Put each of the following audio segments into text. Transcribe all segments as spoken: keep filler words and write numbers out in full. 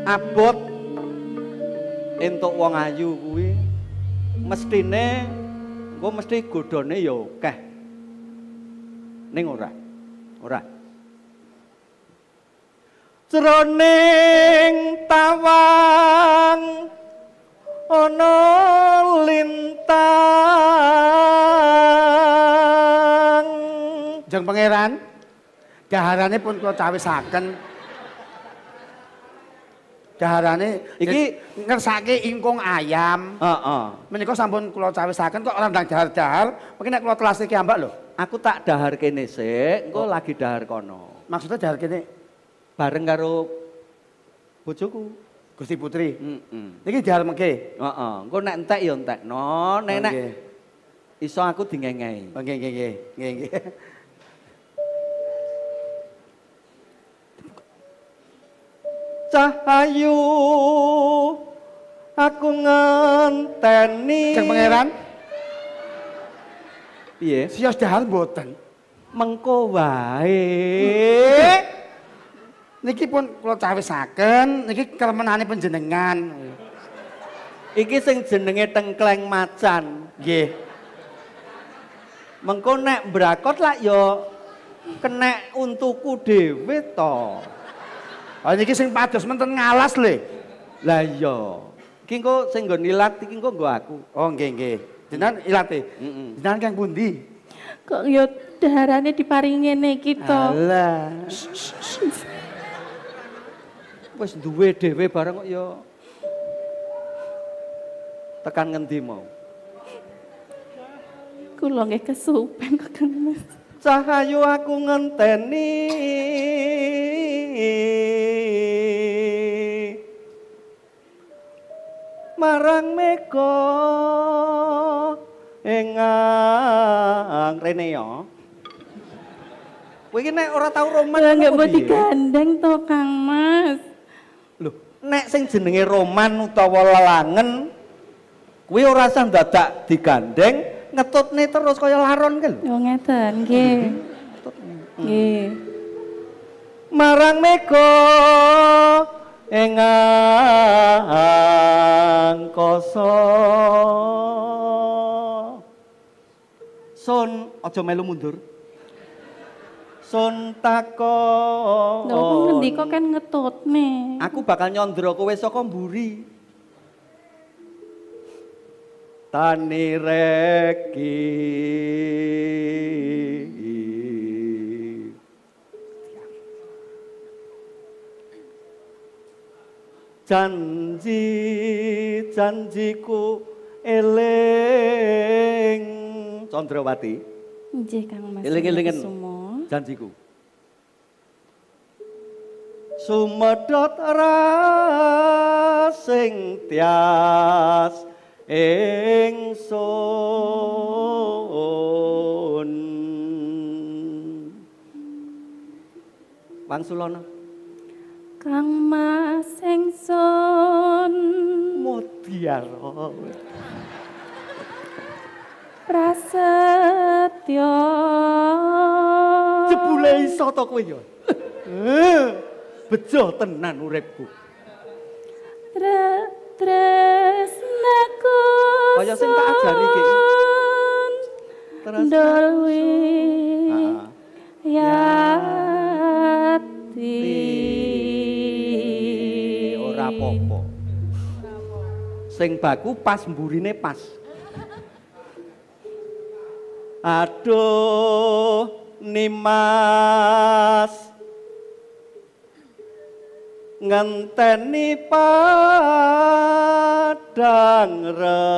abot entuk wong ayu kuwi mestine engko mesti godhone ya akeh. Ning ora. Ora. Jroning tawang ana lintang. Jeng pangeran, daharane pun kula cawisaken. Daharane iki ngersake ingkung ayam. Heeh. Menika sampun kula cawisaken kok ora ndang dahar-dahar. Mungkin nek kula telas iki ambak lho. Aku tak dahar kene sik, engko lagi dahar kono. Maksudnya dahar kene Bareng karo bojoku. Gusti Putri. Heeh. Niki dahar mengke. Heeh. Engko nek entek ya entekno, nek nek iso aku dingengehi. Nggih nggih nggih. Nggih nggih. Cahayu aku ngenteni. Jeng pangeran. Piye? Sios dahar mboten. Mengko wae. Niki pun kula cawisaken, niki kelemenane panjenengan. Iki sing jenenge tengkleng macan. Nggih. Mengko nek mbrakot lak ya kenek untuku dhewe to. Oh niki sing pados menten ngalas le. Lah iya. Iki engko sing nggon ilat iki engko nggo aku. Oh nggih nggih. Jenengan ilate. Heeh. Jenengan kang pundi? Kok yo daharane diparingi ngene iki to. Alah. Wis duwe dhewe bareng kok ya tekan ngendi mau. Kula nggih kesupen kok Kang Mas. Cahayu aku ngenteni marang mega engang rene ya. Kowe iki nek ora tau roman Lah nggak apa mau piye? digandeng to Kang Mas. Lho, nek sing jenenge roman utawa lelangen kuwi ora usah dadak digandeng, ngetutne terus kaya laron ki lho. Oh ngeten nggih. Nggih. Marang mega engang koso. Sun aja melu mundur. Sun takon. Lho kok ngendi kok kan ngetutne. Aku bakal nyondro kowe saka mburi. Tani reki. Janji janjiku eling Condrawati. Nggih Kang Mas. Eling-elingen janjiku. Sumedhot rasing tias ingsun. Wangsulana. Kang Mas ingsun Mutiara. Prasetyo. Jebule iso to kowe ya. Eh, bejo tenan uripku. Tre tresnaku. Kaya sing tak ajari iki. Dolwi. Heeh. Yati. Ora apa-apa. Sing baku pas mburine pas. Aduh Nimas ngenteni padang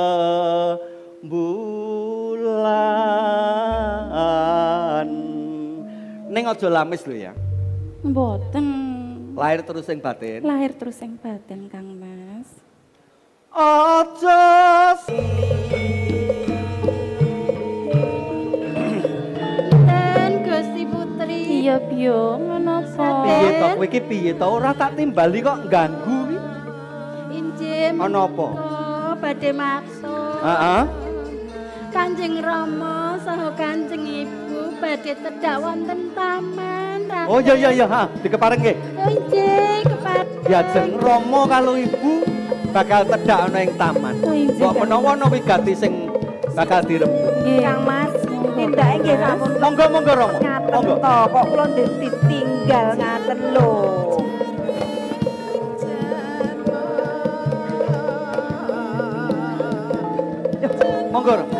rembulan. Ning aja lamis lho ya. Mboten. Lahir terus sing batin. Lahir terus sing batin Kang Mas. Aja Gusti Putri. Iya Biyo, menapa? piye to kowe iki piye to ora tak timbali kok ganggu kuwi. Injih. Ana apa? Oh, badhe maksud. Heeh. Kanjeng Rama saha Kanjeng Ibu badhe tedhak wonten taman. Oh iya iya iya, ha, dikepareng nggih. Oh, injih, kepada Diajeng Rama karo ibu bakal tedhak ana ing taman. Oh, injih, Mbok Kang. menawa ana wigati sing bakal dirembug. Nggih. Kang Mas, tindake nggih sampun Monggo monggo Rama. ngaten Monggo. to, kok kula ditinggal ngaten lho. Monggo Rama.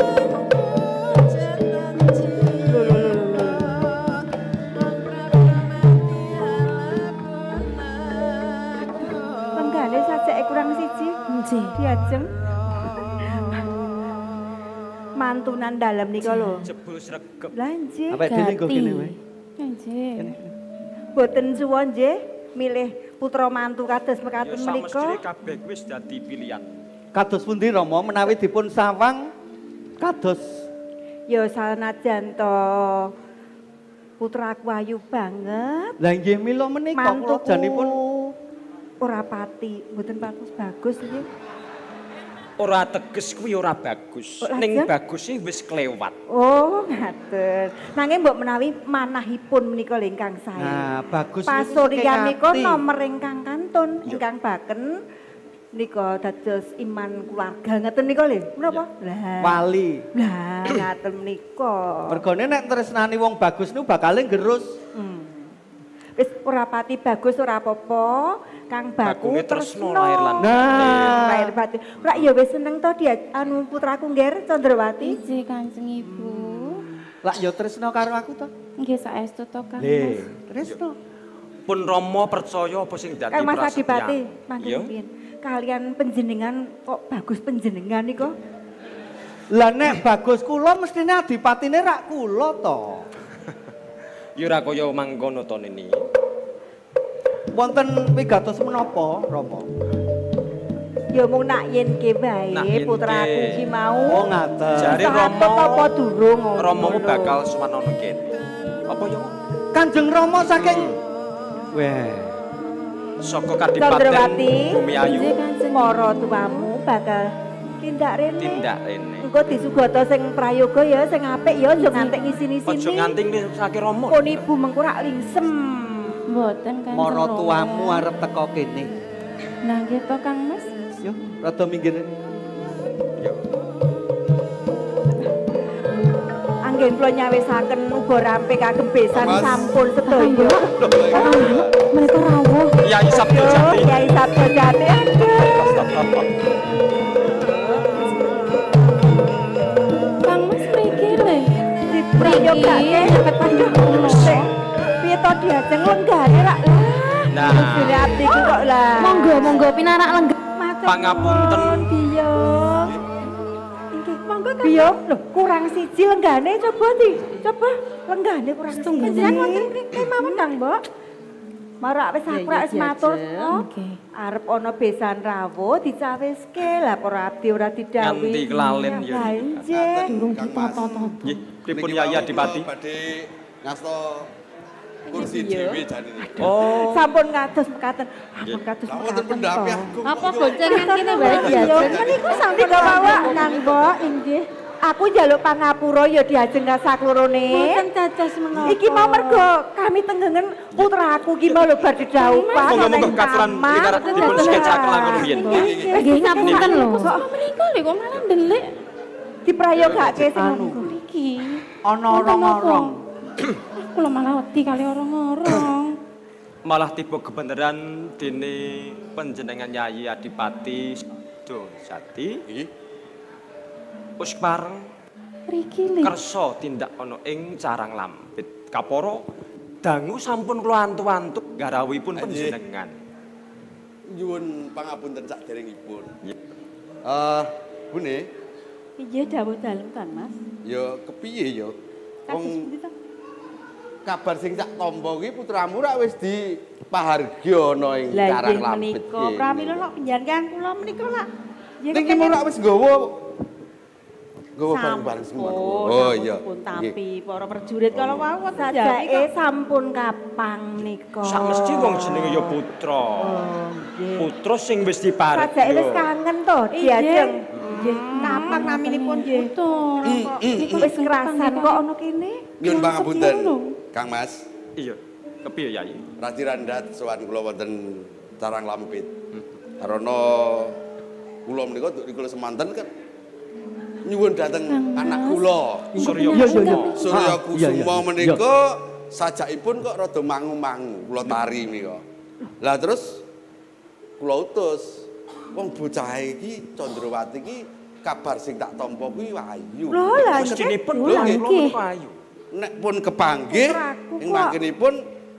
Lenggane sajake kurang siji. Nggih. Diajeng. Mantunan dalem nika lho. Jebul sregep. Lah nggih. Apa dene nggo kene wae. Nggih. Boten suwun nggih milih putra mantu kados Ya mekaten samestine menika. kabeh kuwi wis dadi pilihan. Kados pundi Rama menawi dipun sawang kados Ya sanajan to putraku ayu banget. Lah nggih mila menika kula Mantuku janipun ora pati, mboten bagus-bagus nggih. Ora teges kuwi ora bagus. Kok Ning lajeng? bagus sih wis kelewat. Oh, ngaten. Nanging mbok menawi manahipun menika lho ingkang sae. Nah, bagus niku Pasuryan saking nika ati. nomer ingkang kantun, ingkang baken nika dados iman keluarga ngeten nika lho. Menapa? Lah. wali. Lah, ngaten menika. Mergone nek tresnani wong bagus niku bakale gerus. Hmm. Wis ora pati bagus ora apa-apa. Kang Baku Bakunge tresno tresno. lahir lan Nah. Lahir batin. Ora ya wis seneng to dia anu putraku ngger Candrawati. Nggih Kanjeng Ibu. Lah ya tresno karo aku to. Nggih saestu to Kang Le, Mas. tresno. Pun Rama percaya apa sing dadi Kang Mas prasetya. Adipati, Iya. mangken piye? Kalian penjenengan kok bagus penjenengan nika? Lah nek bagus kula mestine adipatine rak kula to. Ya ora kaya mangkono to Nini. Wonten wigatos menapa, Rama? Ya mung nak yen ke bae Nak yen putraku ke. iki mau. Oh ngaten. Jare Sahabat Rama apa durung ngono Rama ku lho. bakal sowan ana kene. Apa ya? Kanjeng Rama saking Weh. Saka Kadipaten Candrawati. Bumi Ayu Nggih Kanjeng. Mara tuamu bakal tindak rene. tindak rene. Engko disugata sing prayoga ya sing apik ya aja ngantek ngisini-sini. Aja nganti ngisake Rama. Pun ibu mengko rak lingsem. Mboten Kanjeng. Mara Rama. tuamu arep teko kene. Nah nggih to Kang Mas. Yo, rada minggir. Ya. Anggen kula nyawisaken uga rampe kagem besan Mas. sampun sedaya. Mereka rawuh. Kyai Sabdo Yo, Jati. Kyai Sabdo Jati. Kang Mas mriki le. Diprayogake cepet panjang. Piye to diajeng lenggane rak lah. Nah. Jere atiku kok lah. Monggo monggo pinarak lenggah. Matur Pangapunten. nuwun, Biyong. Inggih, monggo kan. Biyong, lho kurang siji lenggane coba di. Coba lenggane kurang siji. Jenengan wonten mriki mawon Kang, Mbok. Marak wis aku wis matur. oh. Nggih. Arep ana besan rawuh dicawiske lah para abdi ora didhawuhi. Nganti kelalen ya. Lah nggih. Durung Kang Mas. ditata-tata. Nggih, pripun Niki Yai mau Adipati? kula badhe ngasta kursi dhewe janine. Oh, Sampun kados mekaten. Ampun kados Lah wonten mekaten. pendapi to. aku. Apa goncengan kene wae Ya, diajeng. meniku sampe bawa Kang Mbok inggih. Aku njaluk pangapura ya diajeng kasaklorone. Mboten dados menapa. Iki mau mergo kami tenggengen putraku ki mau lho bar didhawuhan. monggo-monggo katuran pinarak dipun sketsa kelangkon biyen. Nggih ngapunten lho. Kok mriku lho kok malah ndelik. Diprayogake sing Anu. ngono. Niki. Ana Wonten orang-orang. apa? Kula malah wedi kali orang-orang. Malah tiba kebenaran dene panjenengan Yai Adipati Sabdo Jati Nggih. wis pareng Mriki le. kersa tindak ana ing carang lampit. Kapara dangu sampun kula antu-antuk garawipun Anjih. panjenengan. Nyuwun pangapunten saderengipun. Nggih. Eh, Bune, Iya dawuh dalem Kang Mas. ya kepiye ya? Kados Wong pundi to? kabar sing sak tampa kuwi putramu rak wis dipahargi ana ing Lah karang inggih lampit. menika pramila lho panjenengan kula menika lak. Nggih, Ning kepengin- rak wis nggawa nggawa bareng-bareng semua. Sampun, Oh iya. sampun Nggih. tapi para prajurit kala wau sajake sampun kapang nika. Sak mesti wong jenenge ya putra. Oh, nggih. Putra sing wis dipareng. Sajake wis kangen to diajeng. Nggih, kapang naminipun nggih. Betul. Niku Wis kerasan kok ana kene. Nyuwun pangapunten, lho. Kang Mas. Iya. Kepiye Yai? Radi Randat sowan kula wonten Carang Lampit. Karena kula menika nduk rikala semanten kan nyuwun dhateng anak kula. Surya Iya, iya, iya. Kusuma. Surya Ah, iya, iya. Kusuma menika sajakipun kok rada mangu-mangu kula tari menika. Lah terus kula utus wong bocah iki Candrawati iki kabar sing tak tampa kuwi ayu. Lho lah Mestinipun Lho, kula nggih. menika ayu. Nek pun kepanggih Putraku ing kok. mangkenipun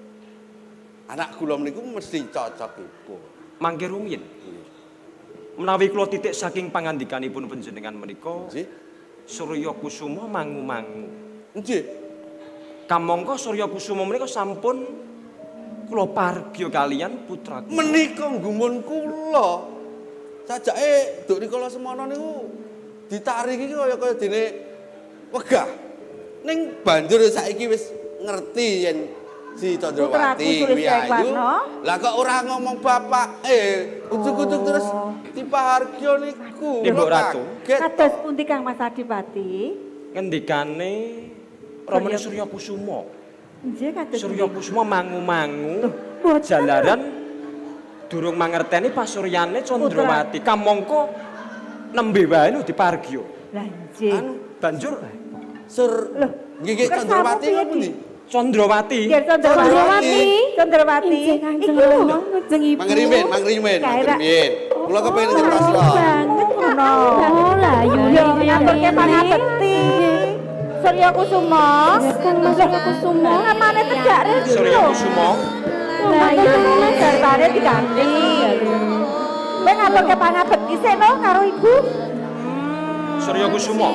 anak kula niku mesti cocokipun. Mangke rumiyin. Menawi kula titik saking pangandikanipun panjenengan menika, Nggih. Surya Kusuma mangu-mangu. Nggih. Kamangka Surya Kusuma menika sampun kula pargya kalian putra kula. Menika nggumun kula. Sajake nduk rikala semana niku ditari iki kaya kaya dene wegah. Ning banjur saiki wis ngerti yen si Putraku Candrawati Sulis kuwi ayu. Warna. Lah kok ora ngomong bapak eh ujuk-ujuk terus dipahargya niku. Nggih, Mbok Kula Ratu. kaget. Kados pundi Kang Mas Adipati? Ngendikane Ramane Surya Kusuma. Nggih kados Surya pundi? Kusuma mangu-mangu boten. jalaran durung mangerteni pasuryane Candrawati. Kamangka nembe wae lho dipargya. Lah nggih. Anu Banjur Sur Loh, nggih nggih kersamu Candrawati piye, ngono ndi? Candrawati. Nggih Candrawati. Candrawati. Injih Kanjeng Iki lho. Rama ngajeng Ibu. Mangrimin, mangrimin, Kaira. mangrimin. Kula kepengin ngertos lho. Banget Ngono. Oh, lah Yo yo ngaturke pangabekti. Surya Kusuma. Kang Mas Surya Kusuma. Amane tegak rek. Surya Kusuma. Lah iya darbane diganti. Kowe ngaturke pangabekti sik no karo ibu. Surya Kusuma.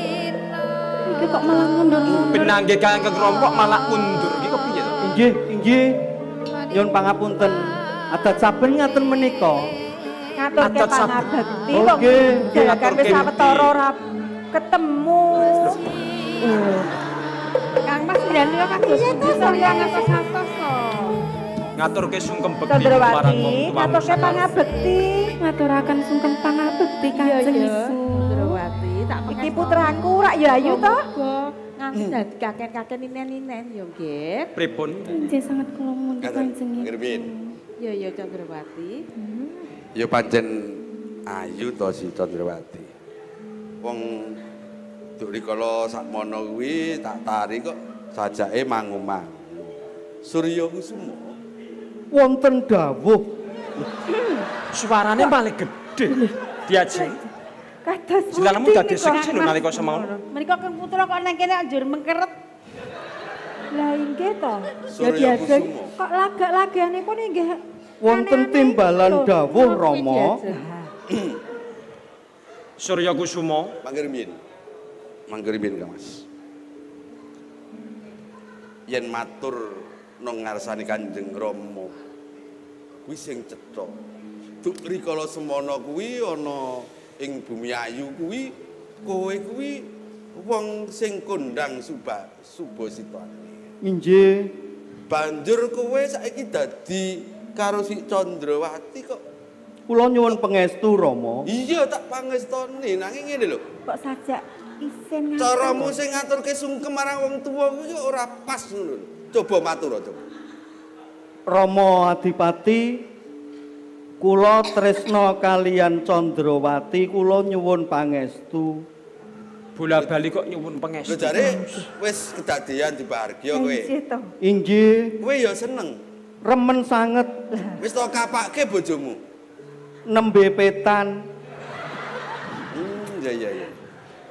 Iki kok malah mundur-mundur. Pinangge kang kerompok malah mundur iki kepiye to? Inggih, inggih. Nyuwun pangapunten. Adat saben ngaten menika. Ngaturke Adat sab- pangabekti Oh, kok. nggih. Jalakan wis Ngaturke sawetara ora ketemu. Kang Mas Brani kok kados pundi Surya ngatos-atos kok. Ngaturke sungkem bekti Candrawati marang wong tuamu ngaturke sakala. pangabekti. Ngaturaken sungkem pangabekti Kanjeng Iya, Ibu. Candrawati tak Iki putraku rak ya ayu to. nganti dadi kakek-kakek ninen-ninen yo nggih. Pripun? Injih sangat kula mundi Ngaten, Kanjeng Ibu. mangrimin. Yo yo Candrawati. Ya pancen ayu to si Candrawati. Wong nduk rikala sakmono kuwi tak tari kok sajake mangu-mangu. Surya Kusuma. Wonten dawuh Suarane paling gedhe. Diajeng. Kados Jilalmu pundi dadi nika? seksi lho nalika semono. Menika Kang Putra kok nang kene anjur mengkeret. Lah inggih to. Ya Surya diajeng Kusuma. kok lagak-laganipun inggih wonten aneh-aneh timbalan lho. dawuh Rama. Surya Kusuma. Mangrimin. Mangrimin Kang Mas. Yen matur nang ngarsane Kanjeng Rama kuwi sing cetha. Duk rikala semana kuwi ana ing bumi ayu kuwi kowe kuwi wong sing kondang suba subasitane. Inggih. Banjur kowe saiki dadi karo si Candrawati kok. Kula nyuwun pangestu Rama. Iya tak pangestoni nanging ngene lho. Kok sajak isin ngaten. Caramu sing ngaturke sungkem marang wong tuwa kuwi kok ora pas ngono lho. Coba matur coba. Rama Adipati, kula tresna kalian Candrawati, kula nyuwun pangestu. Bola-bali kok nyuwun Lho pangestu. jare wis kedadean dibahagia kowe. Inggih to. Inggih, Kowe ya seneng. remen sanget Wis to kapake bojomu. nembe petan. Hmm, ya ya ya.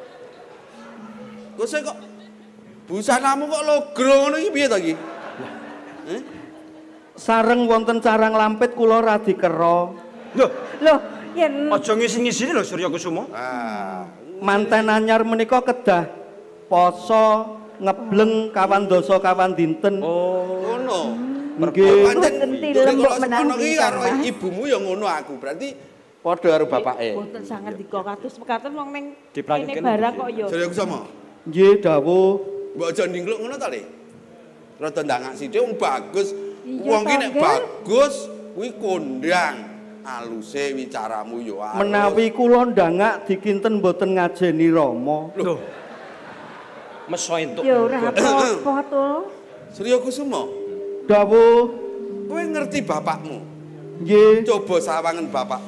Kok sik kok busanamu kok logro ngono iki piye to iki? Heh? Sareng wonten Carang Lampit kula radi kera. Lho, Loh, yen aja ngisi-ngisini lho Surya Kusuma. Ah, Manten anyar menika kedah poso ngebleng kawan dosa kawan dinten. Oh, ngono. Nggih. Pancen Genti dhewe lembuk kalau menang semono ki iki, karo Kang Mas. ibumu ya ngono aku. Berarti padha karo bapake. Boten sanget dika kados mekaten wong ning Diplangken kene barang kok yo. Surya Kusuma. Nggih dawuh. Mbok aja ndingkluk ngono ta, Le? Rada ndangak sithik wong bagus. Iya, Wong ki nek Tangga. bagus kuwi kondang. Aluse wicaramu yo alus. Menawi kula ndangak dikinten boten ngajeni Rama. lho. Meso entuk. ya ora apa-apa to. Surya Kusuma, Dawuh kowe ngerti bapakmu? Nggih. Coba sawangen bapak.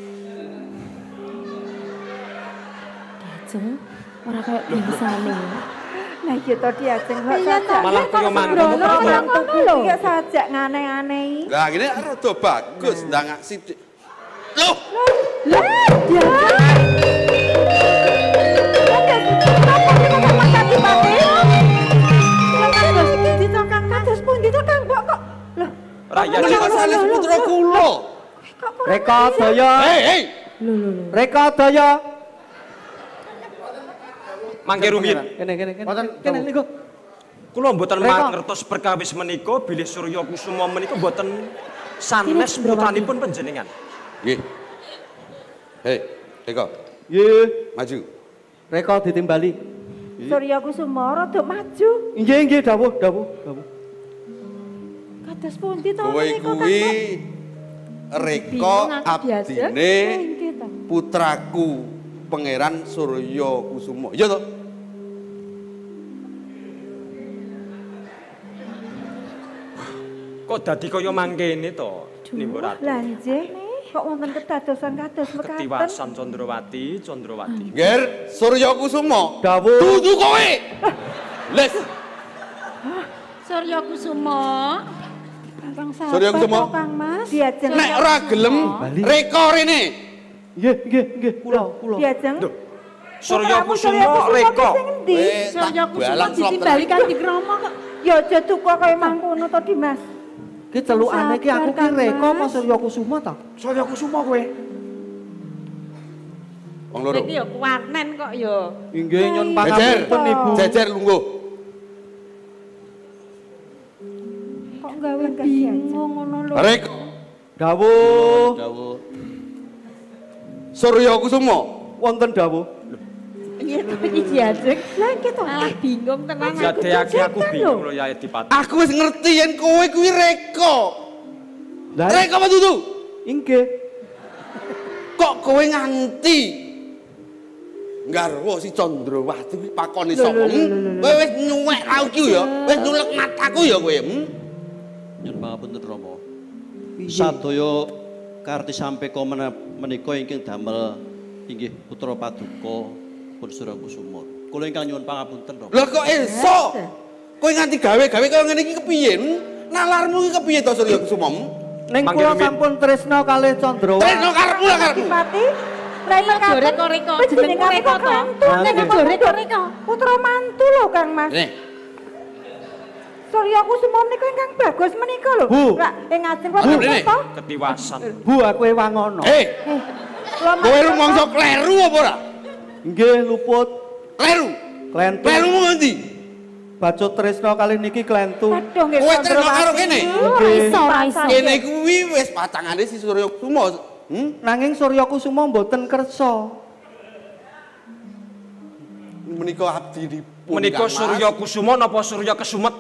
Ajeng, ora kayak biasane. Nah iya to Diajeng kok Iya, sajak. Malah kaya mangkon. Orang tuku iki sajak ngane-nganehi. Lah ngene rada bagus ndangak sithik. Loh, Lah, ya. Kenapa kita sama Kaki Pati? Kados iki ditokang kados pundi to Kang Mbok kok? Loh, Rakyat menika sanes putra kula. kok kurang Reka Daya. Hei, hei. Lho lho lho. Reka Daya. mangke rumiyin. Kene kene kene. Mboten, Kene Dawu. niku. Kula mboten Reka. mangertos perkawis menika bilih Surya Kusuma menika mboten sanes putranipun panjenengan. Nggih. Hei, Eko, Nggih. maju. Reka ditimbali. Surya Kusuma rada maju. Nggih nggih dawuh dawuh dawuh. Kados pundi to Kowe menika Kang kuwi Mbok? Reka Bingung aku biasa. abdine Oh, nggih to. putraku Pangeran Surya Kusuma. Iya to? Kok dadi kaya mangkene to, Nimbo Ratu? Lah nggih, kok wonten kedadosan kados mekaten. Ketiwasan Candrawati, Candrawati. Ger Surya Kusuma. Dawuh. Dudu kowe. Les. Surya Kusuma. Kang Surya Kusuma. Kang Mas. Diajeng. Nek ora gelem Bali. Reka rene. Nggih nggih nggih kula kula. Diajeng. Duh, Surya Putramu Surya Kusuma Kusuma Reka. ki sing endi? Weh, Surya tak Kusuma balang slop ditimbali tenan. Kanjeng Rama kok. Ya aja tuku kaya mangkono to Dimas. Ki celukane ki aku ki Sabar, Kang Reka apa Mas. Surya Kusuma ta? Surya Kusuma kowe. Wong loro. Iki ya kuwanen kok ya. Inggih nyun Jejer. pangapunten Ibu. Jejer lungguh. Kok gawe enggak Diajeng? Bingung ngono lho. Reka. Dawuh. Dawuh. Surya Kusuma. Wonten dawuh. Iya tapi iki Ajeng. Lah iki to. Malah bingung tenan. Jadekake aku bingung lho ya Dipati. Aku wis ngerti yen kowe kuwi Reka. Lah Reka apa dudu? inggih. Kok kowe nganti nggarwa si Candrawati kuwi pakone sapa? Hmm? Kowe wis nyuwek rauku ya, wis nyulek mataku ya kowe. Hmm? Nyun pangapunten Rama. Sadaya karti sampeka menika ingkang damel inggih putra paduka pun Surya Kusuma. Kula ingkang nyuwun pangapunten Rama. Lah kok iso? Kowe nganti gawe-gawe kaya ngene iki kepiye? Hmm? Nalarmu iki kepiye to Surya Kusuma? Hmm? Ning Mangke kula rumiyin. sampun tresna kalih Candrawati. Tresno karepmu lah karepmu. Pati. Lah Iya, mekaten. Reka-reka, Wis jeneng jenengan Reka kok to. kantu. Ah, Nek nggih. kok Reka-reka. Putra mantu lho Kang Mas. Nih, Surya Kusuma menika ingkang bagus menika lho. Bu. Lah ing ajeng kok Bu, ngono Rene. to? Ketiwasan. Bu aku e wangono. hei, Kula kowe rumangsa kleru apa ora? Nggih luput. Kleru. Klentu. Klerumu ngendi? Bacut tresna kalih niki klentu. Aduh nggih. Kowe tresno karo kene? Ora iso, ora iso. Kene kuwi wis pacangane si Surya Kusuma. Hmm? Nanging Surya Kusuma mboten kersa. Menika abdinipun. Menika Kang Mas. Surya Kusuma napa Surya Kesumet?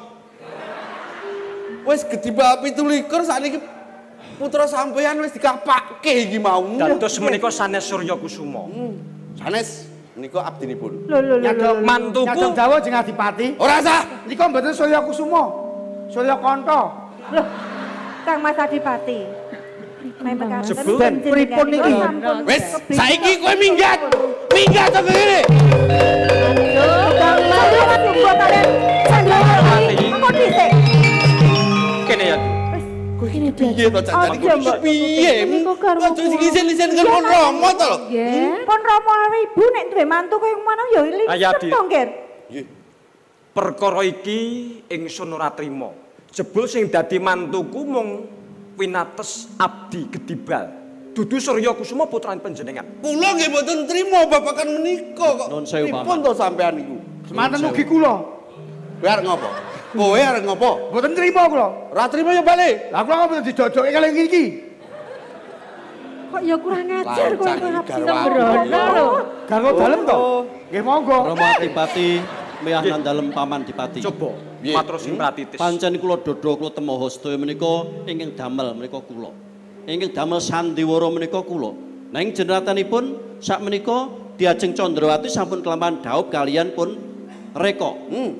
Wis gedhi bab pitu likur sakniki putra sampeyan wis dikapakke iki mau. Dados menika sanes Surya Kusuma. Sanes menika abdinipun. Lho lho lho. Nyadong Mantuku. Nyadong Jawa jeneng Adipati. Ora sah. Nika mboten Surya Kusuma. Surya Kanta. Loh, Kang Mas Adipati. Nek mekaten Jebul. ben Pripun niki? sampun Wis keblinger. saiki kowe minggat. Minggat to kene. Kang Mas Kusuma kalian Candrawati. Apa dhisik? Kene ya. Kene Piye to cancane Aja, Mbak. piye? Niku karmu Kok isin-isin kan kon Rama to lho. Nggih. Pun Rama awe ibu nek duwe mantu kaya ngono ya iki Ayadi. to, Nggih. Nggih. Perkara iki ingsun ora trima. Jebul sing dadi mantuku mung winates abdi gedibal. Dudu Surya Kusuma putrane panjenengan. Kula nggih mboten trima babakan menika kok. Nuwun sewu, Pak. Pripun to sampean niku? Semanten mugi kula. Kowe arep ngopo? Kowe arep ngopo? Mboten trima kula. Ora trima ya bali. Lah kula mboten dijojoke kali iki. Kok ya kurang ajar kowe Lancang kok iki abdi garwaku. sembrono lho. Garwa dalem to. Nggih monggo. Rama Adipati miyah nang dalem Paman Dipati. Coba Piye? matur sing pratitis. Pancen kula dodo kula temoho sedaya menika ingkang damel menika kula. Ingkang damel sandiwara menika kula. Nang jeneratanipun sak menika Diajeng Candrawati sampun kelampahan daup kalian pun Reka. Hmm.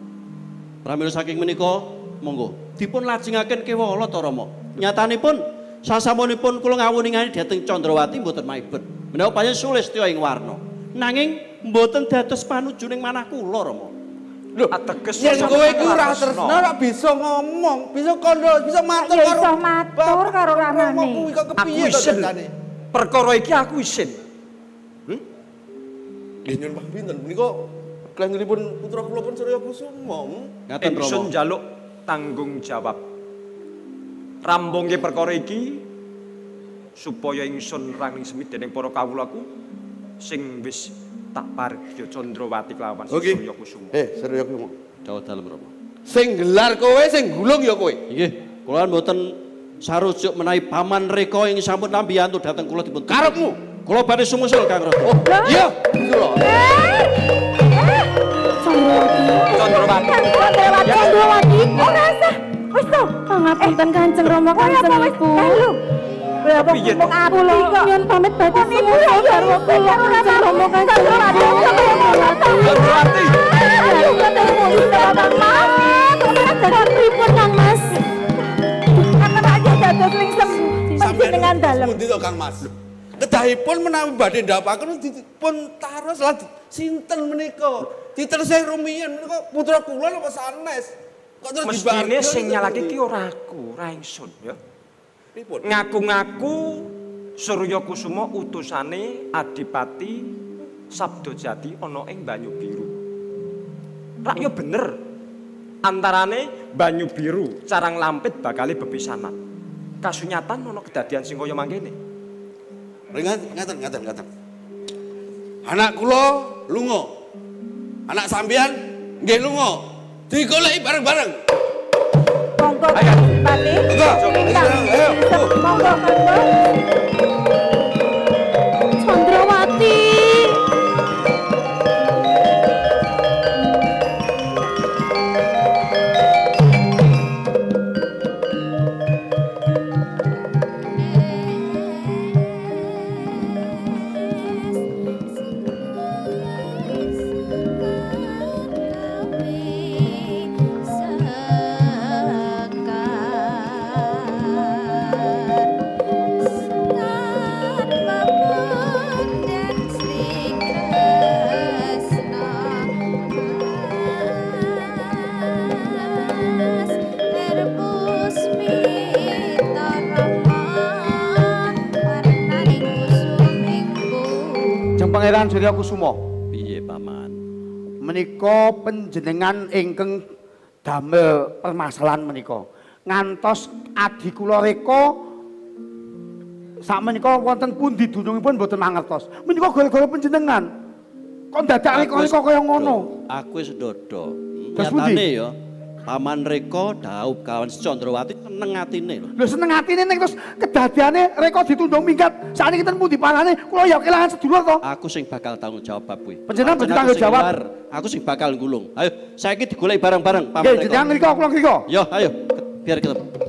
Pramila saking menika monggo dipun lajengaken kewala to Rama. Nyatanipun sasamunipun kula ngawuningan dhateng Candrawati mboten maibet. Menawa panjenengan sulistya ing warna. Nanging mboten dados panujuning manah kula Rama. Lho, ateges yen kowe iki ora tresna ora bisa ngomong, bisa kandha, bisa matur Ya karo iso matur karo ramane. Kuwi kok Aku kepiye to isin. ceritane? Perkara iki aku isin. Nggih nyuwun pangapunten, menika klanjenipun putra kula pun Surya Kusuma. Ngaten Rama. Ingsun njaluk tanggung jawab. Rambungke perkara iki supaya ingsun rangning semit dening para kawulaku sing wis tak parigya Candrawati kelawan Oke. Surya Kusuma. Eh, Surya Kusuma. Dawuh dalem Rama. Sing gelar kowe, sing gulung ya kowe. Nggih, kula mboten sarujuk menawi paman reka ing sampun lambiyantu dhateng kula dipun. Karepmu. Kula badhe sumusul Kang Rama. Oh, iya. Lho. Candrawati. Candrawati, Candrawati. Ora usah. Wis to. Pangapunten Kanjeng Rama Kanjeng Ibu. Kowe apa Piye ngomong to? aku lho kok. Nyuwun pamit badhe sumusul garwa kula Kanjeng Rama Kanjeng Candrawati. Candrawati. Ayo ketemu di Kang Mas. Dadan pripun Kang Mas? Akan aja dados lingsem panjenengan dalem. Pundi to Kang Mas? Kedahipun menawi badhe ndapaken dipun taros lan sinten menika? Ditersih rumiyin menika putra kula napa sanes? Kok terus Mestine sing nyalake ki ora aku, ora ingsun ya. Pripun? Ngaku-ngaku Surya Kusuma utusane Adipati Sabdajati ana ing Banyu Biru. Rak yo bener. Antarane Banyu Biru, Carang Lampit bakale bepisanan. Kasunyatan ana kedadian sing kaya mangkene. Ringan, ngaten, ngaten, ngaten. Anak kula lunga. Anak sampean nggih lunga. Digoleki bareng-bareng. Monggo Ayo. Pati. Monggo. Ayo. Monggo monggo. Candrawati. Jeng Pangeran Surya Kusuma. Piye paman? Menika panjenengan ingkang damel permasalahan menika. Ngantos adi kula reka sakmenika wonten pundi dunungipun mboten mangertos. Menika gara-gara panjenengan. Kok dadak reka-reka kaya ngono? Aku wis dodo. Terus pundi? Nyatane ya, paman reka daup kawan Candrawati seneng atine lho. Lho seneng atine ning terus kedadiane reka ditundung minggat. Sakniki ten pundi panane kula ya kelangan sedulur to. Aku sing bakal tanggung jawab bab kuwi. Panjenengan Pancen bertanggung aku sing jawab. ngelar, Aku sing bakal nggulung. Ayo, saiki digoleki bareng-bareng paman Nggih, reka. jenengan mriko kula ngriko. Yo, ayo, biar kita